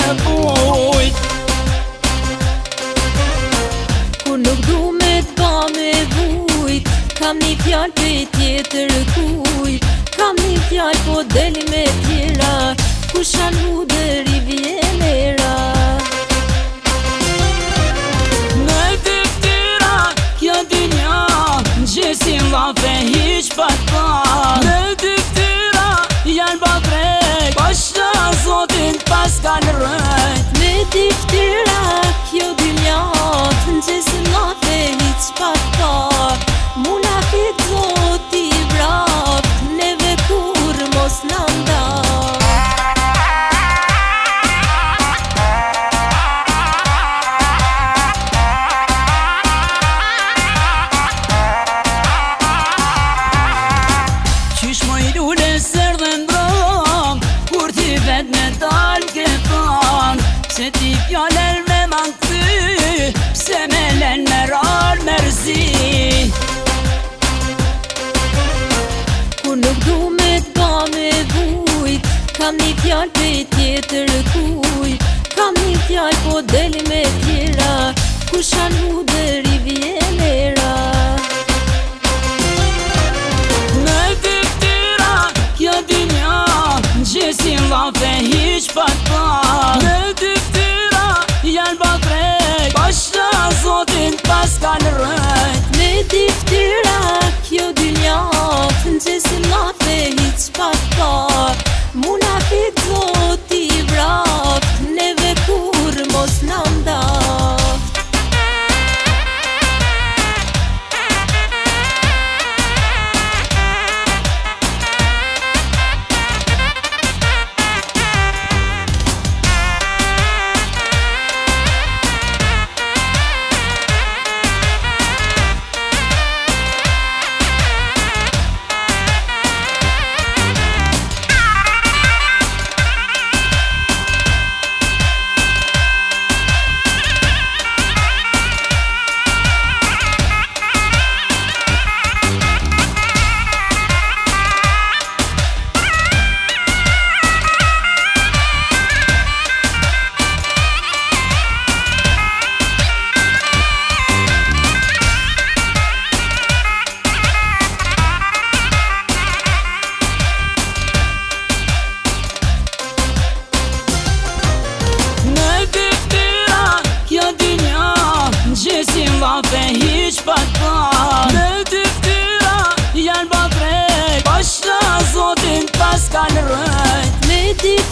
vujt. Kur nuk du me t'ba me vujt, kam një fjall për tjetër kujt. Kam një fjall po deli me tjera, ku shalu dëri vjen era. Me dyftira kjo dynja, gjesin vafe hiq pa t'pa. Me dyftira janë pa krejt, pashta zotin pas kanë rejt. Me dyftira kjo dynja, gjesin vafe hiq pa t'pa. Muna fit zoti vrap, neve kur mos nanda. Qysh mo i lule sër dhe ndron, kur ti vet me dal ke thon, se ti fjaller me man këty, pse me len me ral mërzi. Kur nuk du me t'ba me vujt, kam një fjall për tjetër kujt. Kam një fjall po deli me tjera, ku shalu dëri vjen era. Me dyftira kjo dynja, gjesin vafe hiq pa t'pa. Me dyftira janë pa krejt, pashta zotin pas kanë rejt. Me dyftira kjo dynja, gjesin vafe hiq pa t'pa. Muna fit zoti vrap, neve kur mos nanda. Gjesin vafe hiq pa t'pa. Me dyftira janë pa krejt, pashta zotin pas kanë rejt. Me